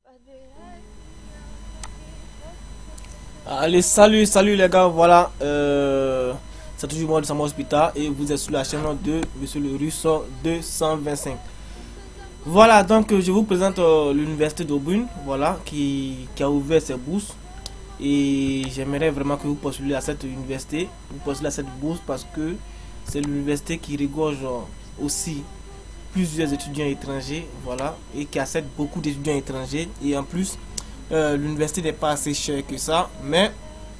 Allez, salut les gars, voilà, c'est toujours moi de Sama Hospital et vous êtes sur la chaîne de Monsieur le Russe 225. Voilà, donc je vous présente l'université d'Auburn, voilà, qui a ouvert ses bourses et j'aimerais vraiment que vous postulez à cette université, vous postulez à cette bourse parce que c'est l'université qui regorge aussi plusieurs étudiants étrangers, voilà, et qui accepte beaucoup d'étudiants étrangers et en plus l'université n'est pas assez chère que ça, mais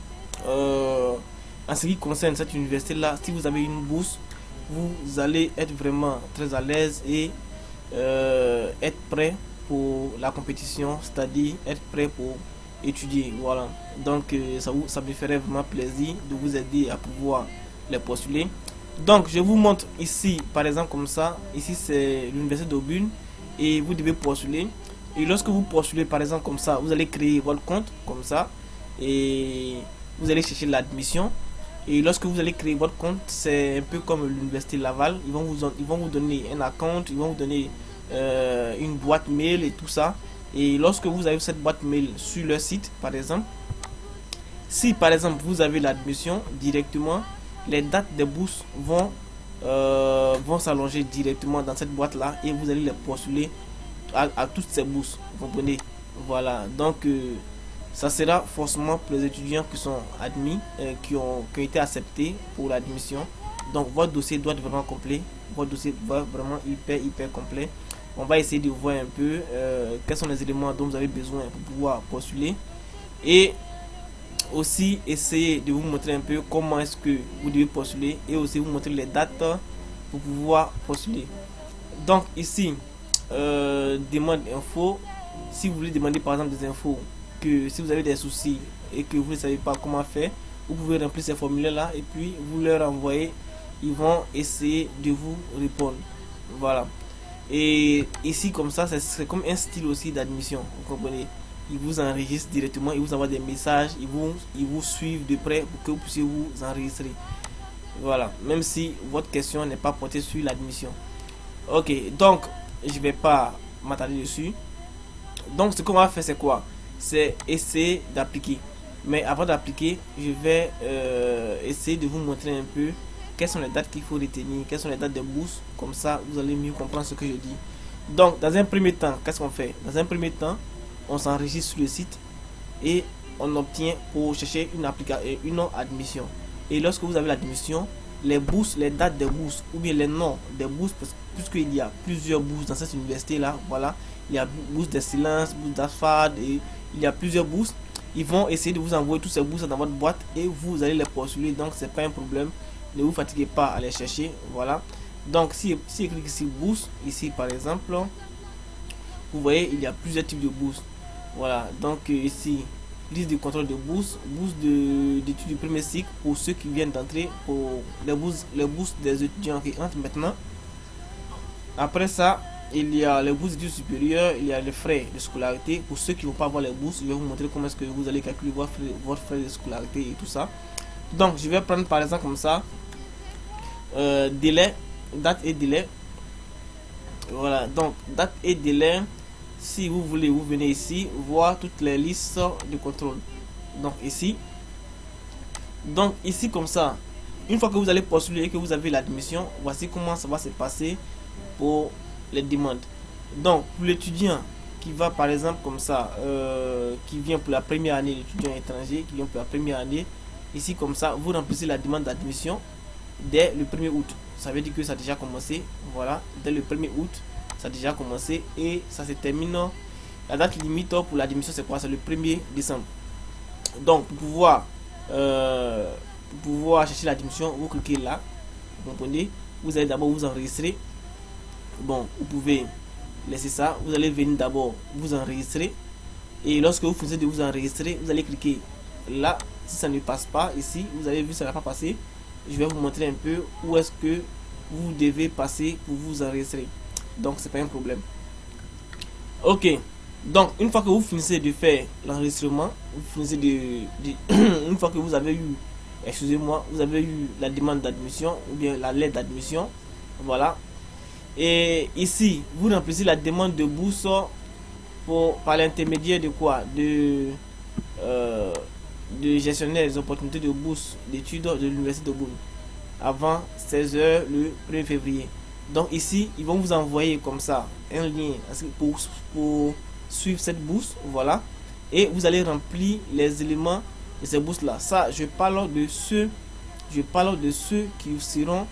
en ce qui concerne cette université là, si vous avez une bourse, vous allez être vraiment très à l'aise et être prêt pour la compétition, c'est-à-dire être prêt pour étudier, voilà. Donc ça me ferait vraiment plaisir de vous aider à pouvoir les postuler. Donc je vous montre ici par exemple comme ça, ici c'est l'université d'Auburn et vous devez postuler. Et lorsque vous postulez par exemple comme ça, vous allez créer votre compte comme ça et vous allez chercher l'admission. Et lorsque vous allez créer votre compte, c'est un peu comme l'université Laval, ils vont vous donner un compte, ils vont vous donner une boîte mail et tout ça. Et lorsque vous avez cette boîte mail sur leur site par exemple, si par exemple vous avez l'admission directement, les dates des bourses vont s'allonger directement dans cette boîte là et vous allez les postuler à toutes ces bourses, vous comprenez. Voilà, donc ça sera forcément pour les étudiants qui sont admis, qui ont été acceptés pour l'admission. Donc votre dossier doit être vraiment complet, votre dossier doit être vraiment hyper complet. On va essayer de voir un peu quels sont les éléments dont vous avez besoin pour pouvoir postuler et aussi essayer de vous montrer un peu comment est-ce que vous devez postuler et aussi vous montrer les dates pour pouvoir postuler. Donc ici demande info, si vous voulez demander par exemple des infos, que si vous avez des soucis et que vous ne savez pas comment faire, vous pouvez remplir ces formulaires là et puis vous leur envoyez, ils vont essayer de vous répondre, voilà. Et ici comme ça c'est comme un style aussi d'admission, vous comprenez. Ils vous enregistrent directement, ils vous envoient des messages, ils vous suivent de près pour que vous puissiez vous enregistrer, voilà, même si votre question n'est pas portée sur l'admission. Ok, donc je vais pas m'attarder dessus. Donc ce qu'on va faire c'est quoi? C'est essayer d'appliquer. Mais avant d'appliquer, je vais essayer de vous montrer un peu quelles sont les dates qu'il faut retenir, quelles sont les dates de bourse. Comme ça, vous allez mieux comprendre ce que je dis. Donc dans un premier temps, qu'est-ce qu'on fait? Dans un premier temps, on s'enregistre sur le site et on obtient pour chercher une admission. Et lorsque vous avez l'admission, les bourses, les dates des bourses ou bien les noms des bourses, puisqu'il y a plusieurs bourses dans cette université là, voilà, il y a bourse d'excellence, bourse d'ASFAD et il y a plusieurs bourses. Ils vont essayer de vous envoyer toutes ces bourses dans votre boîte et vous allez les postuler, donc c'est pas un problème, ne vous fatiguez pas à les chercher, voilà. Donc si écrit ici bourse, ici par exemple, vous voyez il y a plusieurs types de bourses, voilà. Donc ici liste de contrôle de bourse, bourse d'études du premier cycle pour ceux qui viennent d'entrer, pour les bourses des étudiants qui entrent maintenant. Après ça, il y a les bourses d'études supérieures, il y a les frais de scolarité. Pour ceux qui ne vont pas avoir les bourses, je vais vous montrer comment est-ce que vous allez calculer votre frais de scolarité et tout ça. Donc je vais prendre par exemple comme ça, délai, date et délai. Voilà, donc date et délai. Si vous voulez, vous venez ici voir toutes les listes de contrôle. Donc ici comme ça, une fois que vous allez postuler et que vous avez l'admission, voici comment ça va se passer pour les demandes. Donc pour l'étudiant qui va par exemple comme ça, qui vient pour la première année, l'étudiant étranger qui vient pour la première année, ici comme ça, vous remplissez la demande d'admission dès le 1er août. Ça veut dire que ça a déjà commencé, voilà, dès le 1er août. Ça a déjà commencé et ça se termine. La date limite pour l'admission c'est quoi? C'est le 1er décembre. Donc pour pouvoir chercher l'admission, vous cliquez là, vous comprenez. Vous allez d'abord vous enregistrer. Bon, vous pouvez laisser ça. Vous allez venir d'abord vous enregistrer et lorsque vous finissez de vous enregistrer, vous allez cliquer là. Si ça ne passe pas ici, vous avez vu ça n'a pas passé, je vais vous montrer un peu où est-ce que vous devez passer pour vous enregistrer. Donc c'est pas un problème. Ok, donc une fois que vous finissez de faire l'enregistrement, vous finissez une fois que vous avez eu, excusez-moi, vous avez eu la demande d'admission ou bien la lettre d'admission, voilà. Et ici vous remplissez la demande de bourse par l'intermédiaire de quoi, de gestionnaire des opportunités de bourse d'études de l'université de Boune avant 16 h le 1er février. Donc ici, ils vont vous envoyer comme ça un lien pour suivre cette bourse, voilà, et vous allez remplir les éléments de ces bourses là. Ça, je parle de ceux qui seront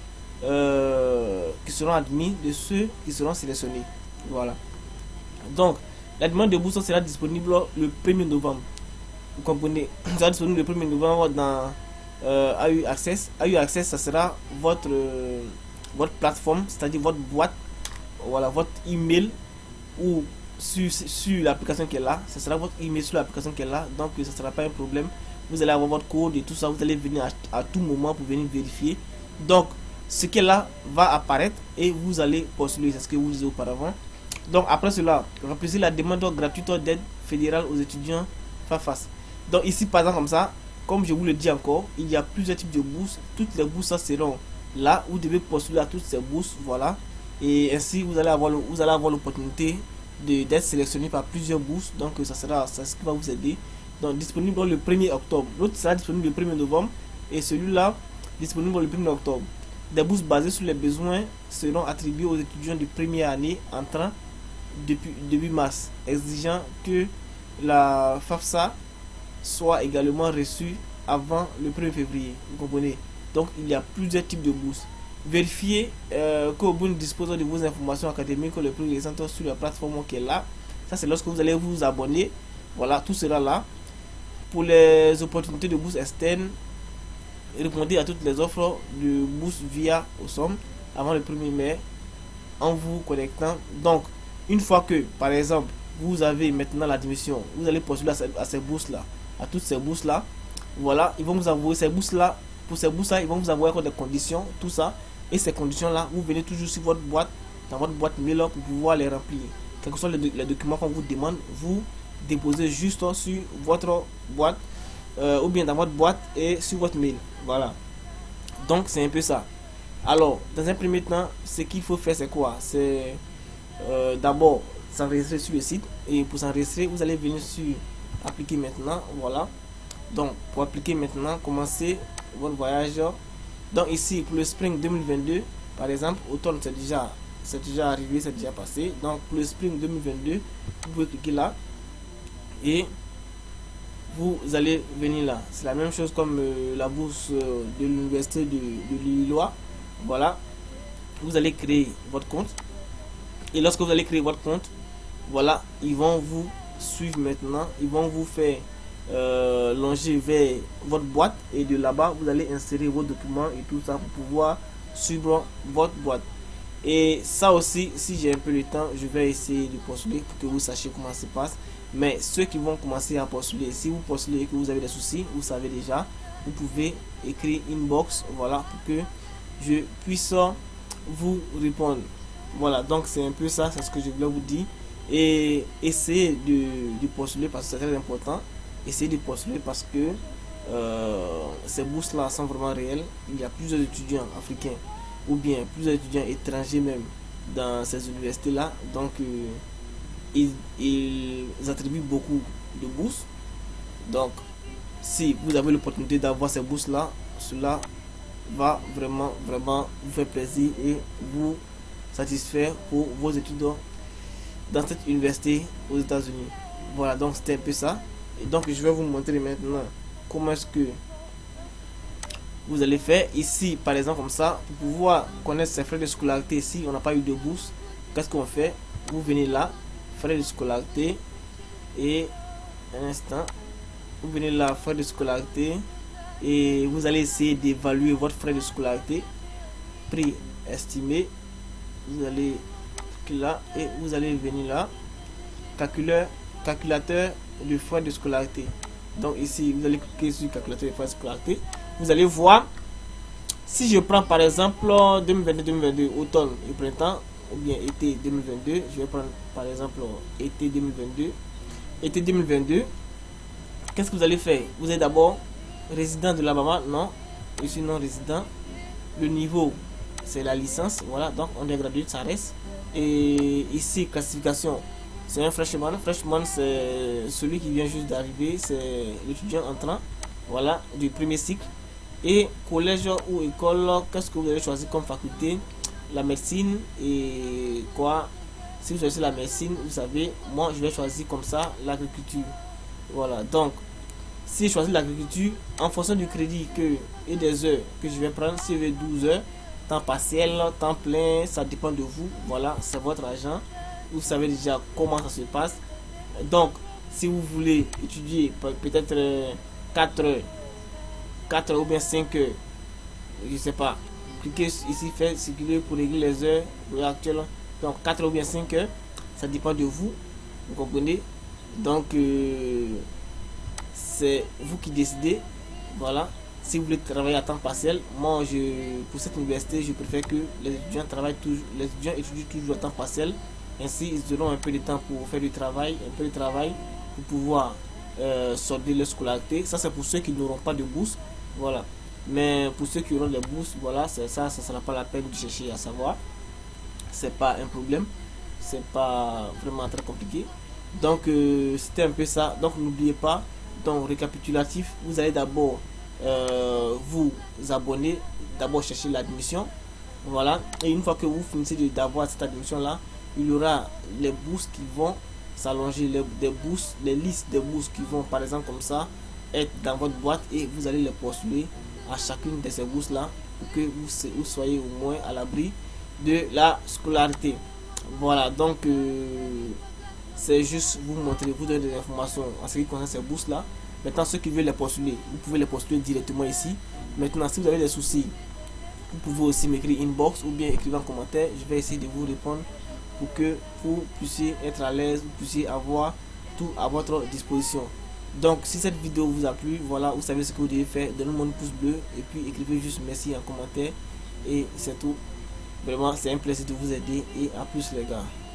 admis, de ceux qui seront sélectionnés, voilà. Donc la demande de bourse sera disponible le 1er novembre. Vous comprenez, ça sera disponible le 1er novembre dans AU Access. AU Access, ça sera votre plateforme, c'est-à-dire votre boîte, voilà, votre email, ou sur l'application qui est là, ce sera votre email sur l'application qui est là, donc ça ne sera pas un problème. Vous allez avoir votre code et tout ça, vous allez venir à tout moment pour venir vérifier. Donc ce qui est là va apparaître et vous allez postuler, c'est ce que vous disiez auparavant. Donc après cela, remplissez la demande gratuite d'aide fédérale aux étudiants FAFAS. Donc ici par exemple comme ça, comme je vous le dis encore, il y a plusieurs types de bourses. Toutes les bourses seront là, vous devez postuler à toutes ces bourses, voilà. Et ainsi vous allez avoir l'opportunité d'être sélectionné par plusieurs bourses. Donc ça sera ce qui va vous aider. Donc disponible le 1er octobre. L'autre sera disponible le 1er novembre et celui-là disponible le 1er octobre. Des bourses basées sur les besoins seront attribuées aux étudiants de première année entrant début mars, exigeant que la FAFSA soit également reçue avant le 1er février. Vous comprenez? Donc il y a plusieurs types de bourses. Vérifiez que Obun dispose de vos informations académiques les plus récentes sur la plateforme qui est là. Ça c'est lorsque vous allez vous abonner. Voilà, tout sera là. Pour les opportunités de bourse externes, répondez à toutes les offres de bourse via OSOM avant le 1er mai en vous connectant. Donc une fois que par exemple vous avez maintenant l'admission, vous allez postuler à ces bourses là, à toutes ces bourses là, voilà, ils vont vous envoyer ces bourses là. Pour ces bourses là, ils vont vous envoyer des conditions, tout ça, et ces conditions là, vous venez toujours sur votre boîte, dans votre boîte mail pour pouvoir les remplir. Quels que soient les documents qu'on vous demande, vous déposez juste sur votre boîte ou bien dans votre boîte et sur votre mail, voilà. Donc c'est un peu ça. Alors dans un premier temps, ce qu'il faut faire c'est quoi? C'est d'abord s'enregistrer sur le site, et pour s'enregistrer vous allez venir sur appliquer maintenant, voilà. Donc pour appliquer maintenant, commencez votre voyage. Donc ici pour le spring 2022 par exemple, automne c'est déjà arrivé, c'est déjà passé. Donc pour le spring 2022 vous pouvez cliquer là et vous allez venir là. C'est la même chose comme la bourse de l'université de Lillois, voilà. Vous allez créer votre compte, et lorsque vous allez créer votre compte, voilà, ils vont vous suivre maintenant, ils vont vous faire longer vers votre boîte, et de là-bas vous allez insérer vos documents et tout ça pour pouvoir suivre votre boîte. Et ça aussi, si j'ai un peu de temps, je vais essayer de postuler pour que vous sachiez comment ça se passe. Mais ceux qui vont commencer à postuler, si vous postulez et que vous avez des soucis, vous savez déjà, vous pouvez écrire inbox, voilà, pour que je puisse vous répondre. Voilà, donc c'est un peu ça, c'est ce que je voulais vous dire. Et essayez de postuler parce que c'est très important. Essayez de postuler parce que ces bourses là sont vraiment réelles. Il y a plusieurs étudiants africains ou bien plusieurs étudiants étrangers même dans ces universités là, donc ils attribuent beaucoup de bourses. Donc si vous avez l'opportunité d'avoir ces bourses là, cela va vraiment vous faire plaisir et vous satisfaire pour vos études dans cette université aux États-Unis. Voilà, donc c'était un peu ça. Et donc je vais vous montrer maintenant comment est-ce que vous allez faire ici, par exemple comme ça, pour pouvoir connaître ses frais de scolarité. Si on n'a pas eu de bourse, qu'est-ce qu'on fait? Vous venez là, frais de scolarité, et un instant, vous venez là, frais de scolarité, et vous allez essayer d'évaluer votre frais de scolarité, prix estimé. Vous allez là et vous allez venir là, calculateur de frais de scolarité. Donc ici vous allez cliquer sur calculateur de frais de scolarité. Vous allez voir, si je prends par exemple 2022 automne et printemps, ou bien été 2022, je vais prendre par exemple été 2022. Qu'est-ce que vous allez faire? Vous êtes d'abord résident de l'Alabama? Non, je suis non résident. Le niveau c'est la licence, voilà, donc on est gradué, ça reste. Et ici classification c'est un freshman. Freshman, c'est celui qui vient juste d'arriver, c'est l'étudiant entrant, voilà, du premier cycle. Et collège ou école, qu'est-ce que vous avez choisi comme faculté? La médecine et quoi? Si vous choisissez la médecine, vous savez, moi je vais choisir comme ça l'agriculture. Voilà, donc si je choisis l'agriculture, en fonction du crédit et des heures que je vais prendre, si je veux 12 heures, temps partiel, temps plein, ça dépend de vous. Voilà, c'est votre argent. Vous savez déjà comment ça se passe. Donc, si vous voulez étudier peut-être 4 heures, 4 heures ou bien 5 heures, je sais pas, cliquez ici, faites circuler pour régler les heures actuelles. Donc 4 heures ou bien 5 heures, ça dépend de vous, vous comprenez. Donc c'est vous qui décidez. Voilà, si vous voulez travailler à temps partiel, moi pour cette université je préfère que les étudiants travaillent toujours, les étudiants étudient toujours à temps partiel. Ainsi ils auront un peu de temps pour faire du travail, un peu de travail pour pouvoir solder leur scolarité. Ça c'est pour ceux qui n'auront pas de bourse. Voilà, mais pour ceux qui auront des bourses, voilà, c'est ça, ça sera pas la peine de chercher à savoir. C'est pas un problème, c'est pas vraiment très compliqué. Donc c'était un peu ça. Donc n'oubliez pas, donc récapitulatif, vous allez d'abord vous abonner, d'abord chercher l'admission, voilà, et une fois que vous finissez d'avoir cette admission là, il y aura les bourses qui vont s'allonger, des bourses, les listes de bourses qui vont par exemple comme ça être dans votre boîte, et vous allez les postuler à chacune de ces bourses là pour que vous soyez au moins à l'abri de la scolarité. Voilà, donc c'est juste vous montrer, vous donner des informations en ce qui concerne ces bourses là. Maintenant, ceux qui veulent les postuler, vous pouvez les postuler directement ici. Maintenant, si vous avez des soucis, vous pouvez aussi m'écrire inbox ou bien écrire en commentaire. Je vais essayer de vous répondre pour que vous puissiez être à l'aise, vous puissiez avoir tout à votre disposition. Donc si cette vidéo vous a plu, voilà, vous savez ce que vous devez faire. Donnez-moi un pouce bleu et puis écrivez juste merci en commentaire, et c'est tout. Vraiment, c'est un plaisir de vous aider, et à plus les gars.